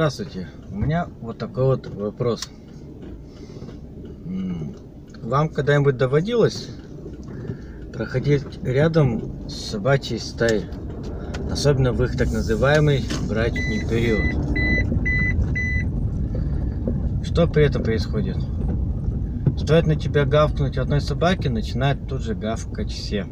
Здравствуйте, у меня вот такой вот вопрос. Вам когда-нибудь доводилось проходить рядом с собачьей стаей, особенно в их так называемый брачный период? Что при этом происходит? Стоит на тебя гавкнуть одной собаке, начинает тут же гавкать все.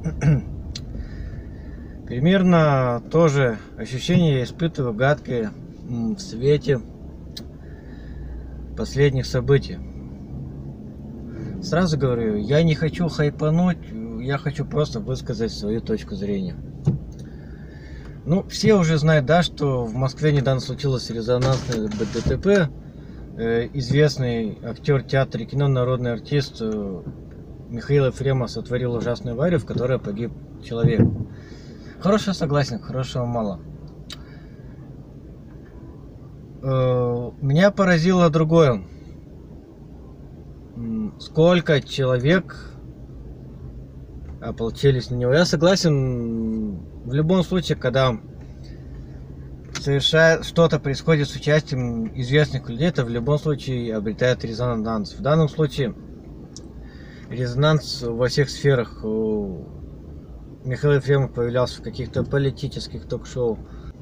Примерно то же ощущение я испытываю гадкое в свете последних событий. Сразу говорю, я не хочу хайпануть, я хочу просто высказать свою точку зрения. Ну, все уже знают, да, что в Москве недавно случилось резонансное ДТП. Известный актер театра и кино, народный артист Михаил Ефремов сотворил ужасную аварию, в которой погиб человек. Хорошего согласен, хорошего мало. Меня поразило другое. Сколько человек ополчились на него. Я согласен, в любом случае, когда что-то происходит с участием известных людей, это в любом случае обретает резонанс. В данном случае резонанс во всех сферах. Михаил Ефремов появлялся в каких-то политических ток-шоу,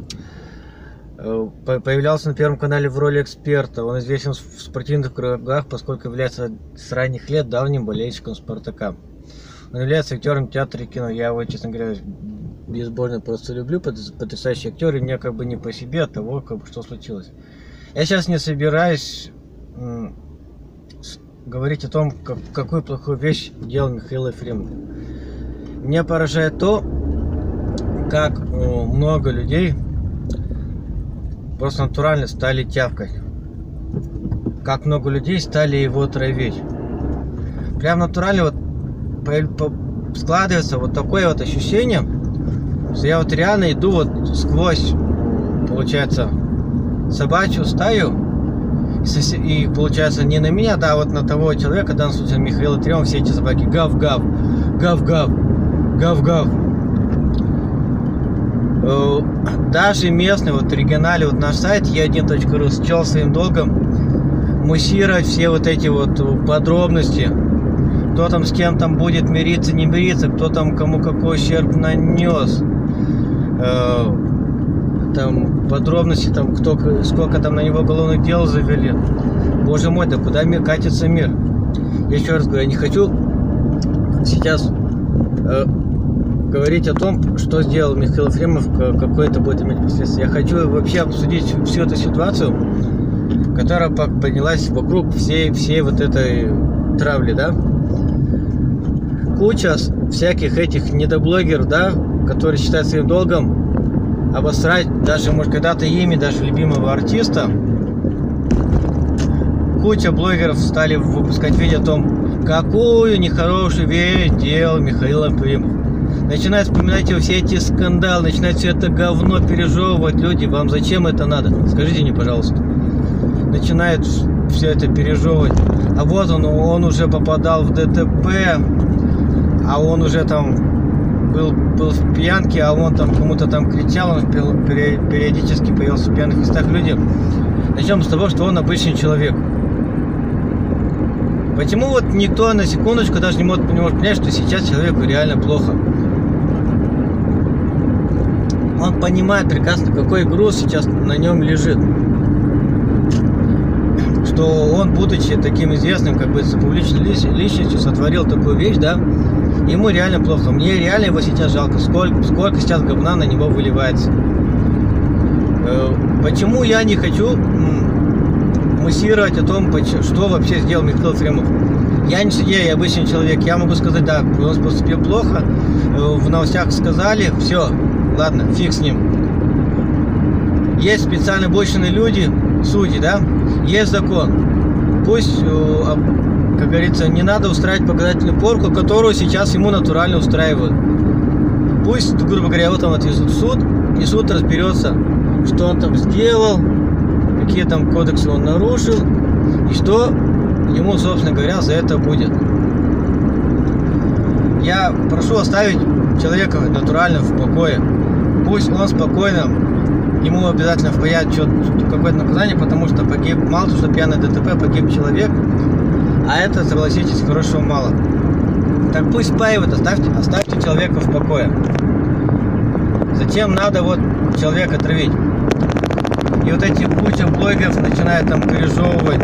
появлялся на Первом канале в роли эксперта. Он известен в спортивных кругах, поскольку является с ранних лет давним болельщиком Спартака. Он является актером театра и кино. Я его, честно говоря, безбожно просто люблю. Потрясающий актер, и мне как бы не по себе от того, что случилось. Я сейчас не собираюсь говорить о том, какую плохую вещь делал Михаил Ефремов. Меня поражает то, как много людей просто натурально стали тявкать. Как много людей стали его травить. Прям натурально вот складывается вот такое вот ощущение, что я вот реально иду вот сквозь, получается, собачью стаю. И получается не на меня, да, вот на того человека, в данном случае Михаила Ефремова, все эти собаки гав-гав, гав-гав, гав-гав. Даже местный, вот региональный, вот наш сайт e1.ru счел своим долгом муссировать все вот эти вот подробности. Кто там с кем там будет мириться, не мириться, кто там кому какой ущерб нанес. Там подробности, там сколько там на него уголовных дел завели. Боже мой, да куда катится мир? Я еще раз говорю, я не хочу сейчас говорить о том, что сделал Михаил Ефремов, какое это будет иметь последствия. Я хочу вообще обсудить всю эту ситуацию, которая поднялась вокруг всей вот этой травли, да. Куча всяких этих недоблогеров, да, которые считают своим долгом обосрать даже, может, когда-то ими, даже любимого артиста. Куча блогеров стали выпускать видео о том, какую нехорошую вещь делал Михаил Ефремов. Начинают вспоминать все эти скандалы, начинают все это говно пережевывать. Люди, вам зачем это надо? Скажите мне, пожалуйста. Начинают все это пережевывать. А вот он уже попадал в ДТП, а он уже там был в пьянке, а он там кому-то там кричал, он периодически появился в пьяных местах. Люди, начнем с того, что он обычный человек. Почему вот никто на секундочку даже не может понять, что сейчас человеку реально плохо? Он понимает прекрасно, какой груз сейчас на нем лежит. Что он, будучи таким известным, как бы публичной личностью, сотворил такую вещь, да? Ему реально плохо. Мне реально его сейчас жалко. Сколько сейчас говна на него выливается. Почему я не хочу муссировать о том, что вообще сделал Михаил Ефремов? Я не судья, я обычный человек. Я могу сказать, да, он поступил плохо. В новостях сказали, все, ладно, фиг с ним. Есть специально обученные люди, судьи, да? Есть закон. Пусть, как говорится, не надо устраивать показательную порку, которую сейчас ему натурально устраивают. Пусть, грубо говоря, его там отвезут в суд, и суд разберется, что он там сделал, какие там кодексы он нарушил, и что ему, собственно говоря, за это будет. Я прошу оставить человека натурально в покое. Пусть он спокойно ему обязательно впаять какое-то наказание, потому что погиб, мало того, что пьяный ДТП, погиб человек, а это, согласитесь, хорошего мало. Так пусть впаивает, оставьте человека в покое. Затем надо вот человека травить. И вот эти куча блогеров начинают там пережевывать,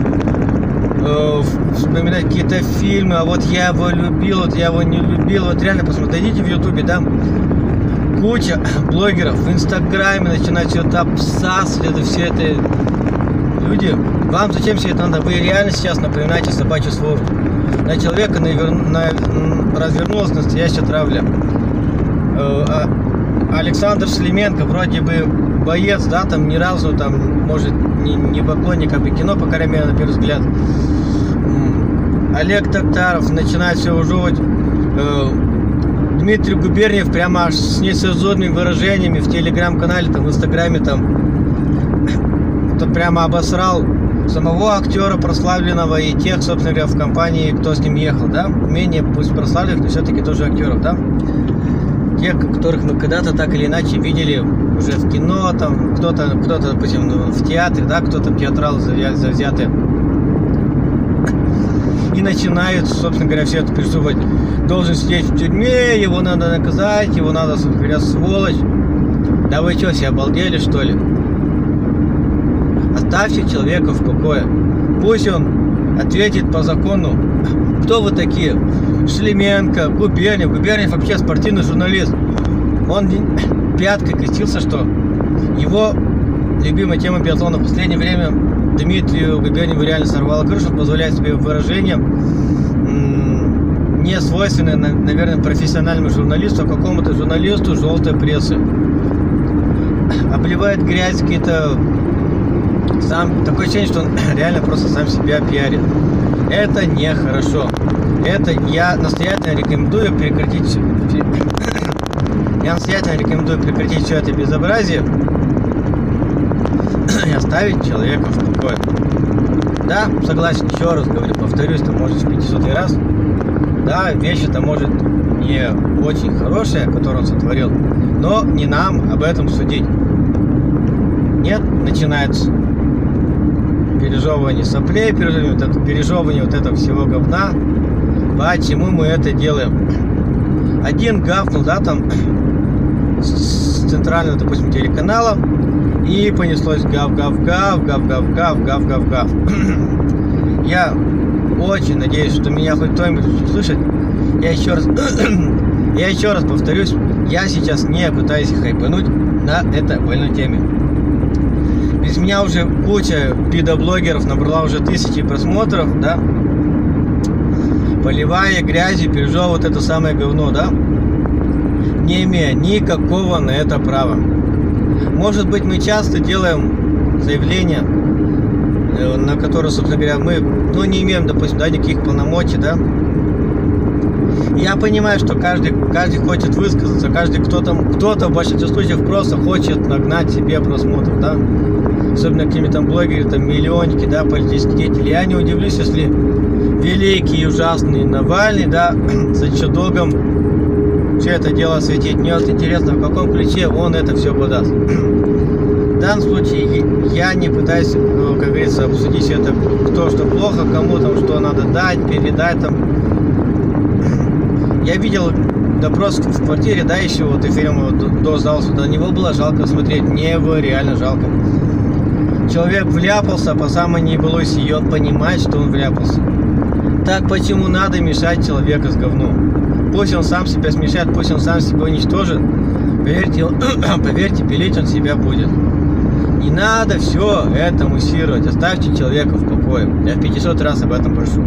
вспоминать какие-то фильмы, а вот я его любил, вот я его не любил. Вот реально посмотрите в ютубе, да, куча блогеров в инстаграме начинают все это обсасывать, это все это. Люди, вам зачем все это надо? Вы реально сейчас напоминаете собачью свору. На человека развернулась настоящая травля. Александр Шлеменко, вроде бы боец, да, там ни разу, там, может, не поклонник, а кино, по крайней мере, на первый взгляд. Олег Токтаров начинает все ужевать. Дмитрий Губерниев прямо аж с нецензурными выражениями в телеграм-канале, там, в инстаграме, там, то прямо обосрал самого актера прославленного и тех, собственно говоря, в компании, кто с ним ехал, да, менее пусть прославленных, но все-таки тоже актеров, да, тех, которых мы когда-то так или иначе видели уже в кино, там, кто-то, допустим, в театре, да, кто-то театрал завзятый. И начинают, собственно говоря, все это прессовать. Должен сидеть в тюрьме, его надо наказать, его надо, собственно говоря, сволочь. Да вы что, все обалдели, что ли? Оставьте человека в покое. Пусть он ответит по закону. Кто вы такие? Шлеменко, Губерниев. Губерниев вообще спортивный журналист. Он пяткой крестился, что его любимая тема биатлона в последнее время Дмитрию Губерниеву реально сорвало крышу. Он позволяет себе выражение, не свойственное, наверное, профессиональному журналисту, а какому-то журналисту желтой прессы. Обливает грязь какие-то. Такое ощущение, что он реально просто сам себя пиарит. Это нехорошо. Это я настоятельно рекомендую прекратить. Я настоятельно рекомендую прекратить все это безобразие и оставить человека в покое. Да, согласен, еще раз говорю, повторюсь, там может в 500 раз. Да, вещь это может не очень хорошая, которую он сотворил, но не нам об этом судить. Нет, начинается пережевывание соплей, пережевывание вот этого всего говна. Почему мы это делаем? Один гавкнул, да, там с центрального, допустим, телеканала, и понеслось гав-гав-гав, гав-гав-гав, гав-гав-гав. Я очень надеюсь, что меня хоть кто-нибудь услышит. Я еще раз повторюсь, я сейчас не пытаюсь хайпануть на этой больной теме. Без меня уже куча пидоблогеров набрала уже тысячи просмотров, да, поливая грязью, пережевывая вот это самое говно, да, не имея никакого на это права. Может быть, мы часто делаем заявления, на которые, собственно говоря, мы, не имеем, допустим, да, никаких полномочий, да. Я понимаю, что каждый хочет высказаться, кто-то в большинстве случаев просто хочет нагнать себе просмотров, да. Особенно какими там блогеры, там миллионники, да, политические деятели. Я не удивлюсь, если великий и ужасный Навальный, да, за чудогом все это дело светить. Мне вот интересно, в каком ключе он это все подаст. В данном случае я не пытаюсь, как говорится, обсудить это, кто что плохо, кому там что надо дать, передать там. Я видел допрос в квартире, да, еще вот эфиром вот, до зала сюда. На него было жалко смотреть, мне его реально жалко. Человек вляпался по самой небылой сии, он понимает, что он вляпался. Так почему надо мешать человека с говном? Пусть он сам себя смешает, пусть он сам себя уничтожит. Поверьте, пилить он себя будет. Не надо все это муссировать. Оставьте человека в покое. Я в 500 раз об этом прошу.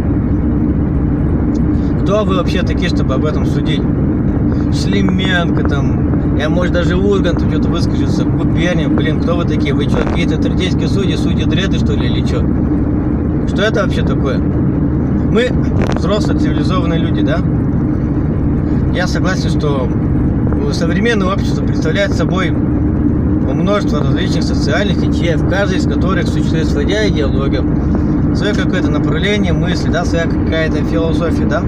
Кто вы вообще такие, чтобы об этом судить? Шлеменко там, я, может, даже Ургант что-то выскажется, Губерниев, блин, кто вы такие? Вы что, какие-то третейские судьи дреды, что ли, или что? Что это вообще такое? Мы взрослые, цивилизованные люди, да? Я согласен, что современное общество представляет собой множество различных социальных ячеек, в каждой из которых существует своя идеология, свое какое-то направление мысли, да, своя какая-то философия, да?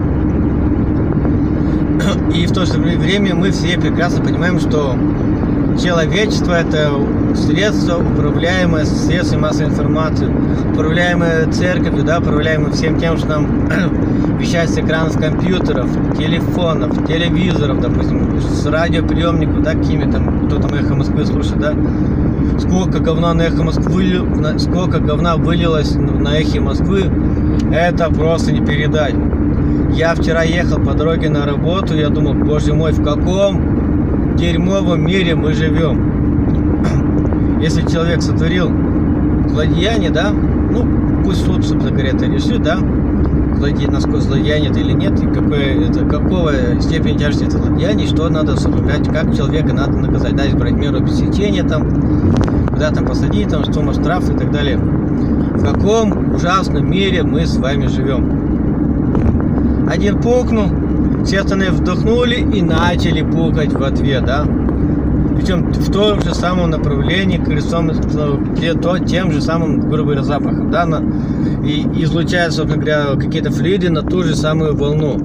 И в то же время мы все прекрасно понимаем, что человечество это средство, управляемое средствами массовой информации, управляемое церковью, да, управляемое всем тем, что нам вещать с экранов компьютеров, телефонов, телевизоров, допустим, с радиоприемников, да, какими там, кто там «Эхо Москвы» слушает, да, сколько говна на «Эхо Москвы», сколько говна вылилось на «Эхе Москвы», это просто не передать. Я вчера ехал по дороге на работу, я думал, боже мой, в каком дерьмовом мире мы живем. Если человек сотворил злодеяние, да, ну, пусть суд, собственно говоря, это решит, да, насколько злодеяние это или нет, и какого степени тяжести это злодеяние, что надо соблюдать, как человека надо наказать, да, избрать меру пресечения, там, куда там посадить, там, сумма штраф и так далее. В каком ужасном мире мы с вами живем. Один пукнул, все остальные вдохнули и начали пукать в ответ, да. Причем в том же самом направлении, тем же самым, грубо говоря, запахом, да, и излучают, собственно говоря, какие-то флюиды на ту же самую волну.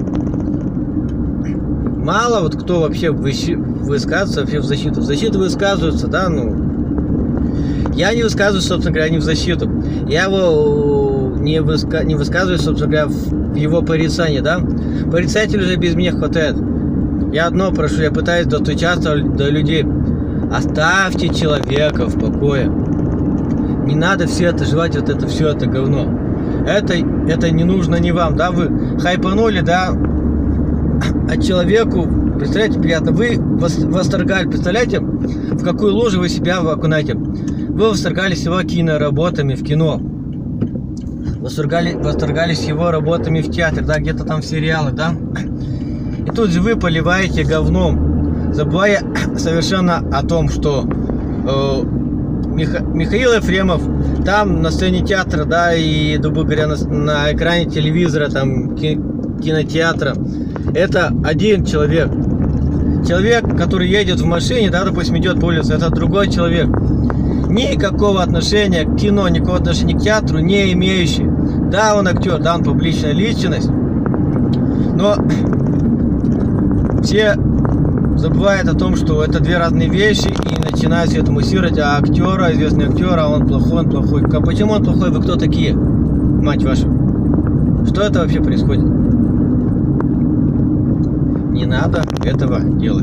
Мало вот кто вообще высказывается вообще в защиту. В защиту высказываются, да, ну. Я не высказываюсь, собственно говоря, не в защиту. Я его не высказываюсь, собственно говоря, в его порицании, да. Порицателей уже без меня хватает. Я одно прошу, я пытаюсь достучаться до людей. Оставьте человека в покое. Не надо все это жевать, вот это все это говно. Это не нужно не вам, да, вы хайпанули, да, а человеку, представляете, приятно, вы восторгали, представляете, в какую лужу вы себя окунаете. Вы восторгались его киноработами в кино. Восторгались его работами в театре, да, где-то там в сериалах, да. И тут же вы поливаете говном, забывая совершенно о том, что Михаил Ефремов там на сцене театра, да, и, грубо говоря, на экране телевизора, там, кинотеатра, это один человек. Человек, который едет в машине, да, допустим, идет по улице, это другой человек. Никакого отношения к кино, никакого отношения к театру не имеющий. Да, он актер, да, он публичная личность, но все забывают о том, что это две разные вещи и начинают все это муссировать, а актера, известный актер, а он плохой, он плохой. А почему он плохой? Вы кто такие, мать вашу? Что это вообще происходит? Не надо этого делать.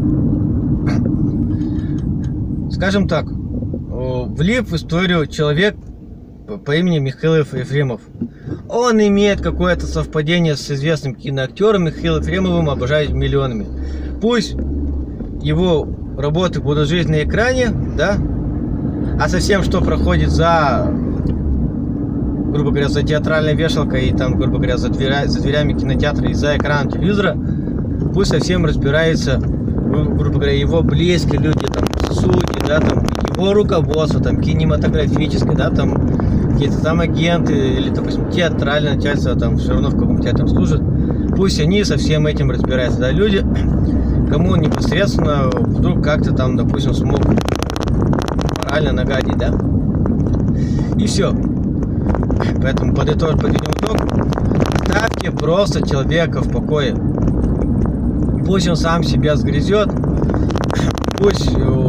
Скажем так, влип в историю человек по имени Михаил Ефремов. Он имеет какое-то совпадение с известным киноактером Михаилом Ефремовым, обожаемым миллионами. Пусть его работы будут жить на экране, да, а совсем что проходит за, грубо говоря, за театральной вешалкой и там, грубо говоря, за дверями кинотеатра и за экраном телевизора, пусть совсем разбирается, грубо говоря, его близкие люди, там, судьи, да, там, его руководство, там, кинематографическое, да, там, какие-то там агенты или, допустим, театральное начальство, там, все равно в каком театре служат, пусть они со всем этим разбираются, да, люди, кому непосредственно вдруг как-то там, допустим, смог морально нагадить, да, и все. Поэтому подведем итог, оставьте просто человека в покое, пусть он сам себя сгрызет, пусть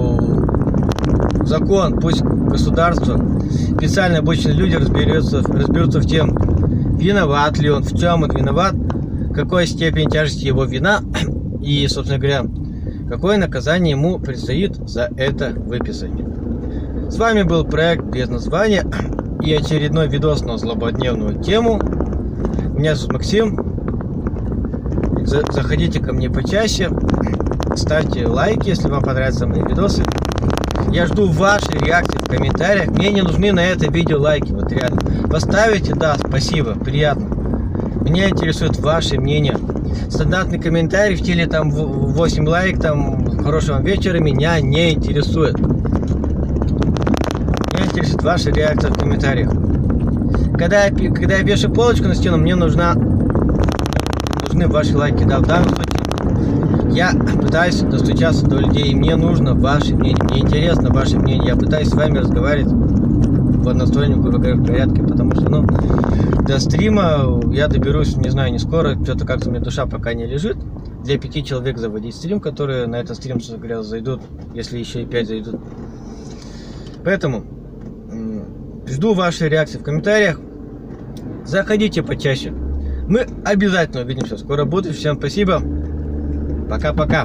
закон, пусть государство, специально обученные люди разберутся в тем, виноват ли он, в чем он виноват, какой степень тяжести его вина и, собственно говоря, какое наказание ему предстоит за это выписать. С вами был проект без названия и очередной видос на злободневную тему. Меня зовут Максим. Заходите ко мне почаще, ставьте лайки, если вам понравятся мои видосы. Я жду ваши реакции в комментариях. Мне не нужны на это видео лайки, вот реально. Поставите, да, спасибо, приятно. Меня интересует ваше мнение. Стандартный комментарий в стиле там 8 лайк, там хорошего вечера меня не интересует. Меня интересует ваша реакция в комментариях. Когда я вешаю полочку на стену, мне нужны ваши лайки. Да, в данном случае я пытаюсь достучаться до людей, и мне нужно ваше мнение. Мне интересно ваше мнение. Я пытаюсь с вами разговаривать в одностороннем, грубо говоря, порядке, потому что, ну, до стрима я доберусь, не знаю, не скоро, что-то как-то мне душа пока не лежит. для 5 человек заводить стрим, которые на этот стрим, что говоря, зайдут, если еще и 5 зайдут. Поэтому жду вашей реакции в комментариях. Заходите почаще. Мы обязательно увидимся. Скоро буду. Всем спасибо. Пока-пока.